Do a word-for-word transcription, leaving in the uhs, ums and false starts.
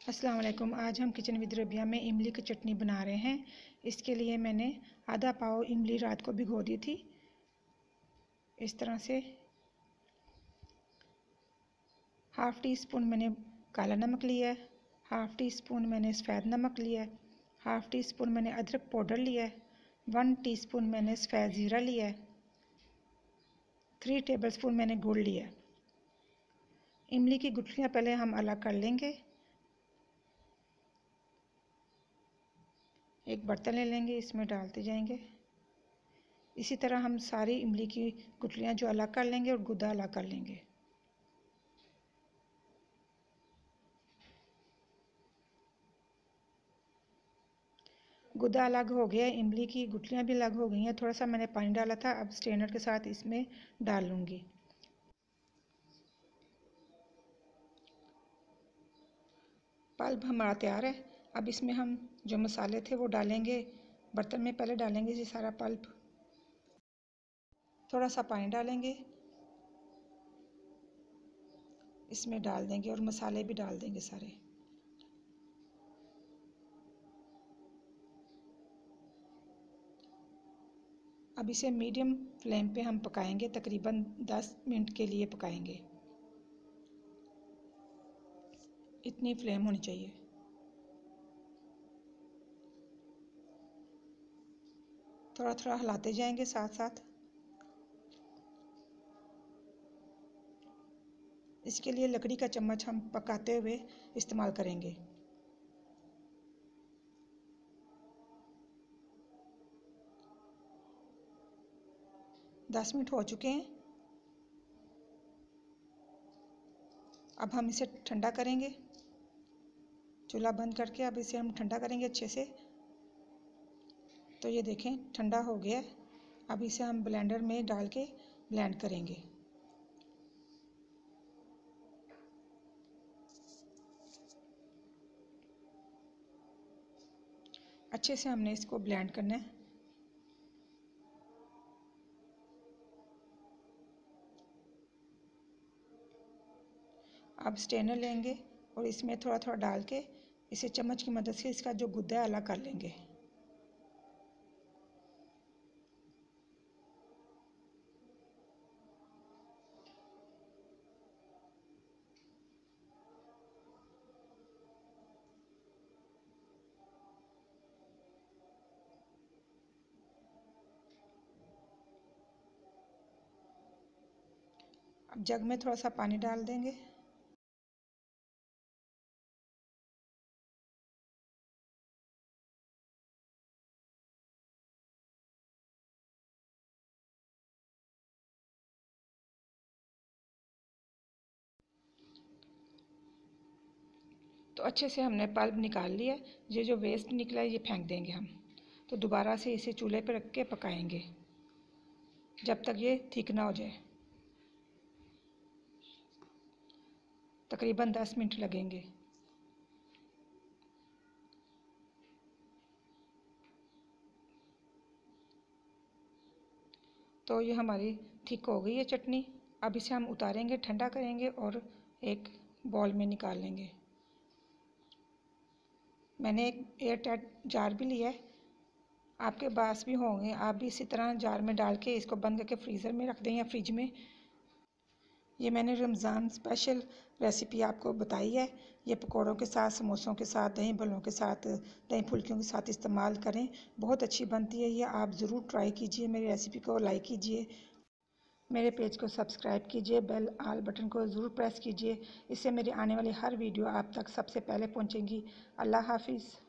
अस्सलाम वालेकुम। आज हम किचन विद रबिया में इमली की चटनी बना रहे हैं। इसके लिए मैंने आधा पाव इमली रात को भिगो दी थी। इस तरह से हाफ़ टी स्पून मैंने काला नमक लिया है, हाफ़ टी स्पून मैंने सफ़ेद नमक लिया है, हाफ़ टी स्पून मैंने अदरक पाउडर लिया है, वन टीस्पून मैंने सफ़ेद ज़ीरा लिया है, थ्री टेबलस्पून मैंने गुड़ लिया है। इमली की गुठलियाँ पहले हम अलग कर लेंगे। एक बर्तन ले लेंगे, इसमें डालते जाएंगे। इसी तरह हम सारी इमली की गुठलियाँ जो अलग कर लेंगे और गुदा अलग कर लेंगे। गुदा अलग हो गया, इमली की गुठलियाँ भी अलग हो गई हैं। थोड़ा सा मैंने पानी डाला था, अब स्ट्रेनर के साथ इसमें डाल लूँगी। पल्प हमारा तैयार है। अब इसमें हम जो मसाले थे वो डालेंगे। बर्तन में पहले डालेंगे ये सारा पल्प, थोड़ा सा पानी डालेंगे, इसमें डाल देंगे और मसाले भी डाल देंगे सारे। अब इसे मीडियम फ्लेम पे हम पकाएंगे, तकरीबन दस मिनट के लिए पकाएंगे। इतनी फ्लेम होनी चाहिए। थोड़ा थोड़ा हिलाते जाएंगे साथ साथ। इसके लिए लकड़ी का चम्मच हम पकाते हुए इस्तेमाल करेंगे। दस मिनट हो चुके हैं। अब हम इसे ठंडा करेंगे। चूल्हा बंद करके अब इसे हम ठंडा करेंगे अच्छे से। तो ये देखें ठंडा हो गया। अब इसे हम ब्लेंडर में डाल के ब्लेंड करेंगे। अच्छे से हमने इसको ब्लेंड करना है। अब स्ट्रेनर लेंगे और इसमें थोड़ा थोड़ा डाल के इसे चम्मच की मदद से इसका जो गुद्दा है अलग कर लेंगे। अब जग में थोड़ा सा पानी डाल देंगे। तो अच्छे से हमने पल्प निकाल लिया। ये जो वेस्ट निकला है ये फेंक देंगे हम। तो दोबारा से इसे चूल्हे पर रख के पकाएंगे जब तक ये ठीक ना हो जाए। तकरीबन दस मिनट लगेंगे। तो ये हमारी थिक हो गई है चटनी। अब इसे हम उतारेंगे, ठंडा करेंगे और एक बॉल में निकाल लेंगे। मैंने एक एयर टाइट जार भी लिया है, आपके पास भी होंगे। आप भी इसी तरह जार में डाल के इसको बंद करके फ्रीज़र में रख दें या फ्रिज में। ये मैंने रमज़ान स्पेशल रेसिपी आपको बताई है। ये पकौड़ों के साथ, समोसों के साथ, दही भल्लों के साथ, दही फुल्कियों के साथ इस्तेमाल करें। बहुत अच्छी बनती है ये, आप ज़रूर ट्राई कीजिए। मेरी रेसिपी को लाइक कीजिए, मेरे पेज को सब्सक्राइब कीजिए, बेल आल बटन को ज़रूर प्रेस कीजिए। इससे मेरी आने वाली हर वीडियो आप तक सबसे पहले पहुंचेंगी। अल्लाह हाफिज़।